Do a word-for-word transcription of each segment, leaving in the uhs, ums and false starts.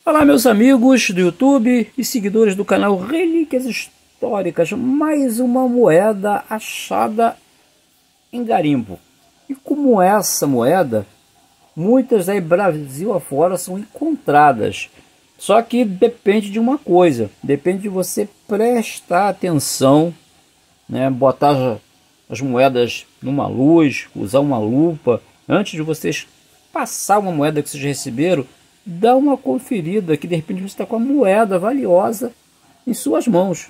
Olá, meus amigos do YouTube e seguidores do canal Relíquias Históricas. Mais uma moeda achada em garimpo. E como essa moeda, muitas aí Brasil afora são encontradas. Só que depende de uma coisa, depende de você prestar atenção, né? Botar as moedas numa luz, usar uma lupa. Antes de vocês passar uma moeda que vocês receberam, dá uma conferida que de repente você está com a moeda valiosa em suas mãos.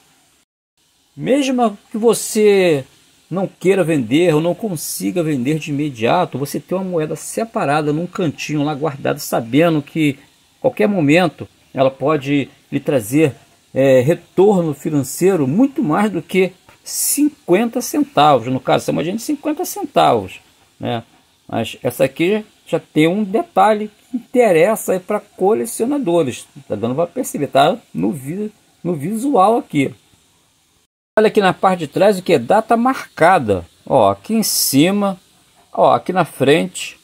Mesmo que você não queira vender ou não consiga vender de imediato, você tem uma moeda separada num cantinho lá guardada, sabendo que qualquer momento ela pode lhe trazer é, retorno financeiro muito mais do que cinquenta centavos. No caso, essa moeda de cinquenta centavos, né? Mas essa aqui já tem um detalhe que interessa para colecionadores. Tá dando para perceber, tá? No, vi no visual aqui. Olha aqui na parte de trás o que é data marcada. Ó, aqui em cima, ó, aqui na frente,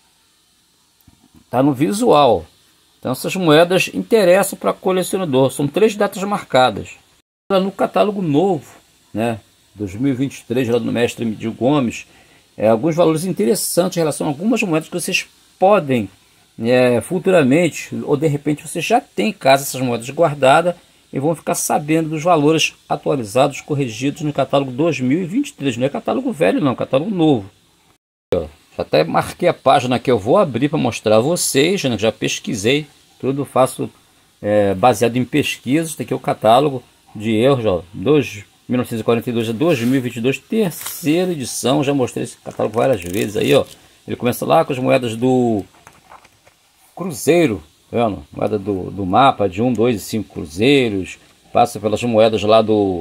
tá no visual. Então essas moedas interessam para colecionador. São três datas marcadas. No catálogo novo, né, dois mil e vinte e três, lá do mestre Emílio Gomes, é, alguns valores interessantes em relação a algumas moedas que vocês podem é, futuramente, ou de repente você já tem em casa essas moedas guardadas e vão ficar sabendo dos valores atualizados, corrigidos no catálogo dois mil e vinte e três. Não é catálogo velho não, é catálogo novo. Já até marquei a página que eu vou abrir para mostrar a vocês, né? Já pesquisei, tudo faço é, baseado em pesquisas. Tem aqui o catálogo de erros, ó, mil novecentos e quarenta e dois a dois mil e vinte e dois, terceira edição. Já mostrei esse catálogo várias vezes aí, ó. Ele começa lá com as moedas do Cruzeiro, vendo? Moeda do, do mapa de um, dois e cinco cruzeiros. Passa pelas moedas lá do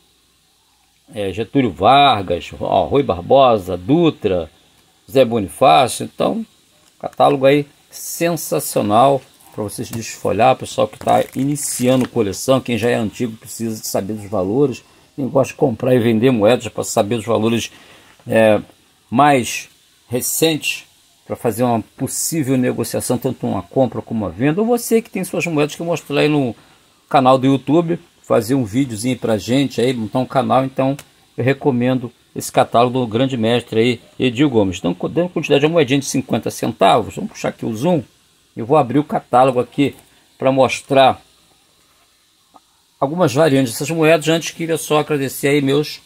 é, Getúlio Vargas, ó, Rui Barbosa, Dutra, Zé Bonifácio. Então, catálogo aí sensacional para vocês desfolhar. Pessoal que está iniciando coleção, quem já é antigo precisa de saber dos valores. Quem gosta de comprar e vender moedas para saber os valores é, mais recentes, para fazer uma possível negociação, tanto uma compra como uma venda. Ou você que tem suas moedas, que eu mostrei aí no canal do YouTube, fazer um videozinho para gente aí, montar um canal. Então eu recomendo esse catálogo do grande mestre aí, Emílio Gomes. Então, dando quantidade de moedinha de cinquenta centavos, vamos puxar aqui o zoom. Eu vou abrir o catálogo aqui para mostrar algumas variantes dessas moedas. Antes, queria só agradecer aí meus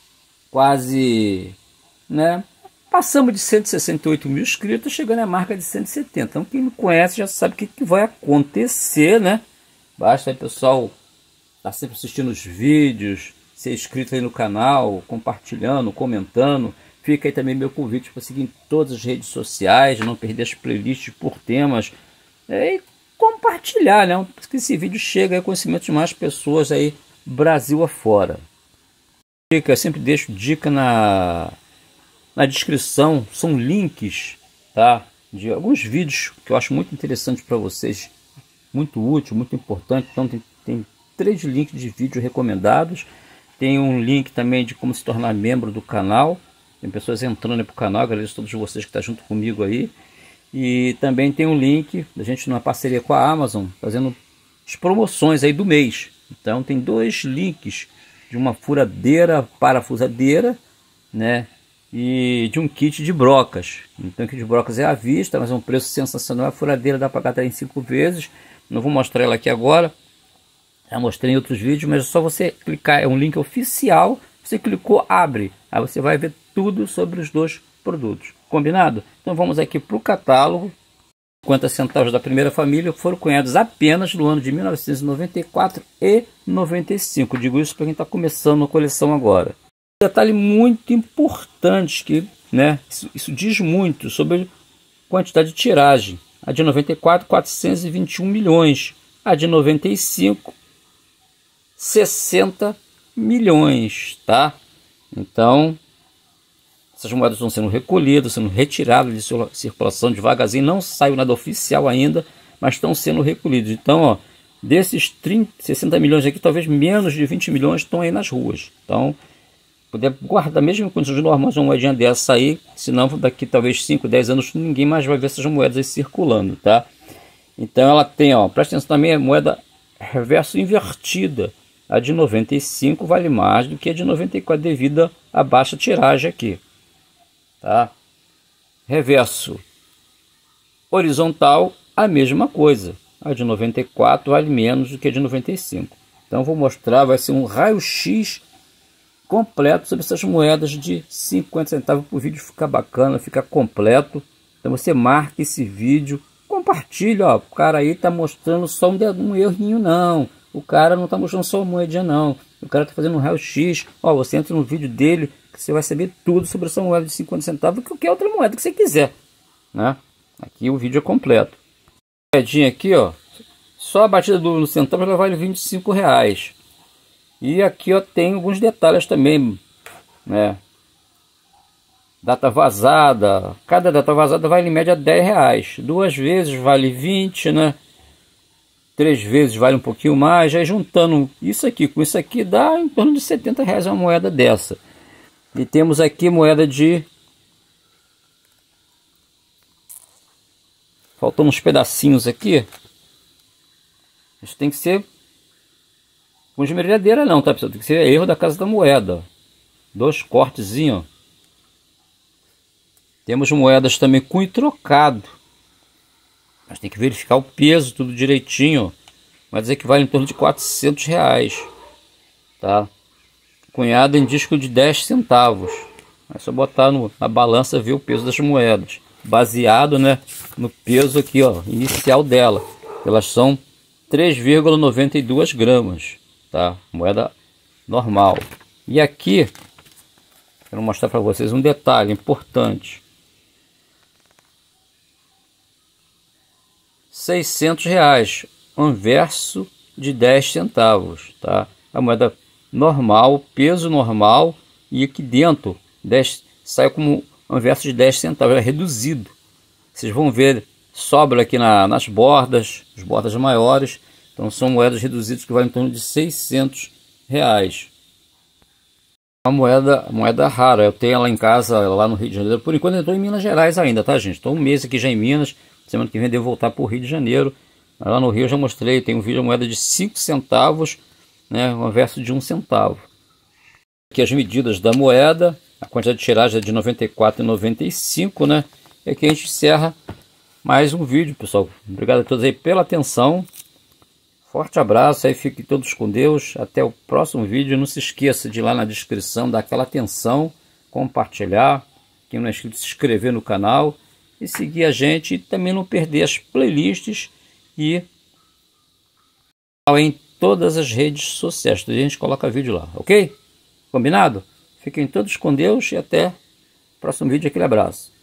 quase, né, passamos de cento e sessenta e oito mil inscritos, chegando à marca de cento e setenta. Então quem me conhece já sabe o que, que vai acontecer, né? Basta aí, pessoal, estar sempre assistindo os vídeos, ser inscrito aí no canal, compartilhando, comentando. Fica aí também meu convite para seguir em todas as redes sociais, não perder as playlists por temas, é, e compartilhar, né? Porque esse vídeo chega a conhecimento de mais pessoas aí, Brasil afora. Dica, eu sempre deixo dica na, na descrição, são links, tá? De alguns vídeos que eu acho muito interessantes para vocês, muito útil, muito importante. Então tem, tem três links de vídeo recomendados. Tem um link também de como se tornar membro do canal. Tem pessoas entrando para o canal, agradeço a todos vocês que estão junto comigo aí. E também tem um link da gente numa parceria com a Amazon, fazendo as promoções aí do mês. Então tem dois links de uma furadeira parafusadeira, né? E de um kit de brocas. Então o kit de brocas é à vista, mas é um preço sensacional. A furadeira dá para gastar em cinco vezes. Não vou mostrar ela aqui agora. Já mostrei em outros vídeos, mas é só você clicar, é um link oficial. Você clicou, abre. Aí você vai ver tudo sobre os dois produtos. Combinado? Então vamos aqui para o catálogo. cinquenta centavos da primeira família foram cunhados apenas no ano de mil novecentos e noventa e quatro e noventa e cinco. Digo isso para quem está começando a coleção agora. Um detalhe muito importante que, né, isso, isso diz muito sobre a quantidade de tiragem. A de noventa e quatro, quatrocentos e vinte e um milhões. A de noventa e cinco, sessenta milhões, tá? Então, essas moedas estão sendo recolhidas, sendo retiradas de circulação devagarzinho. Não saiu nada oficial ainda, mas estão sendo recolhidos. Então, ó, desses trinta, sessenta milhões aqui, talvez menos de vinte milhões estão aí nas ruas. Então, poder guardar mesmo em condições normais uma moedinha dessa aí, senão daqui talvez cinco, dez anos ninguém mais vai ver essas moedas aí circulando, tá? Então ela tem, ó, presta atenção também, a moeda reverso invertida. A de noventa e cinco vale mais do que a de noventa e quatro devido à baixa tiragem aqui, tá? Reverso horizontal, a mesma coisa. A de noventa e quatro vale menos do que a de noventa e cinco. Então vou mostrar, vai ser um raio-x completo sobre essas moedas de cinquenta centavos para o vídeo ficar bacana, ficar completo. Então você marca esse vídeo, compartilha, ó, o cara aí tá mostrando só um, um errinho não. O cara não está mostrando só uma moedinha não. O cara está fazendo um raio-x. Ó, você entra no vídeo dele que você vai saber tudo sobre essa moeda de cinquenta centavos e qualquer outra moeda que você quiser, né? Aqui o vídeo é completo. Moedinha aqui, ó, só a batida do centavo ela vale vinte e cinco reais. E aqui, ó, tem alguns detalhes também, né? Data vazada. Cada data vazada vale em média dez reais. Duas vezes vale vinte, né? Três vezes vale um pouquinho mais. Aí juntando isso aqui com isso aqui dá em torno de setenta reais uma moeda dessa. E temos aqui moeda de... Faltam uns pedacinhos aqui. Isso tem que ser com esmerilhadeira não, tá pessoal? Tem que ser erro da Casa da Moeda. Dois cortezinhos. Temos moedas também com trocado. Mas tem que verificar o peso, tudo direitinho. Mas equivale em torno de quatrocentos reais. Tá? Cunhado em disco de dez centavos. É só botar no, na balança e ver o peso das moedas. Baseado, né, no peso aqui, ó, inicial dela. Elas são três vírgula noventa e dois gramas. Tá? Moeda normal. E aqui, quero mostrar para vocês um detalhe importante. seiscentos reais, anverso de dez centavos, tá? A moeda normal, peso normal, e aqui dentro dez, sai como anverso de dez centavos, é reduzido. Vocês vão ver, sobra aqui na, nas bordas, as bordas maiores, então são moedas reduzidas que valem em torno de seiscentos reais. Uma moeda, moeda rara, eu tenho ela em casa, lá no Rio de Janeiro, por enquanto eu estou em Minas Gerais ainda, tá gente? Estou um mês aqui já em Minas. Semana que vem devo voltar para o Rio de Janeiro. Lá no Rio eu já mostrei, tem um vídeo, a moeda de cinco centavos, né, um verso de um centavo. Aqui as medidas da moeda, a quantidade de tiragem é de noventa e quatro e noventa e cinco, né? E aqui a gente encerra mais um vídeo, pessoal. Obrigado a todos aí pela atenção. Forte abraço, aí fiquem todos com Deus. Até o próximo vídeo. Não se esqueça de ir lá na descrição, dar aquela atenção, compartilhar. Quem não é inscrito, se inscrever no canal. E seguir a gente e também não perder as playlists e em todas as redes sociais. A gente coloca vídeo lá, ok? Combinado? Fiquem todos com Deus e até o próximo vídeo. Aquele abraço.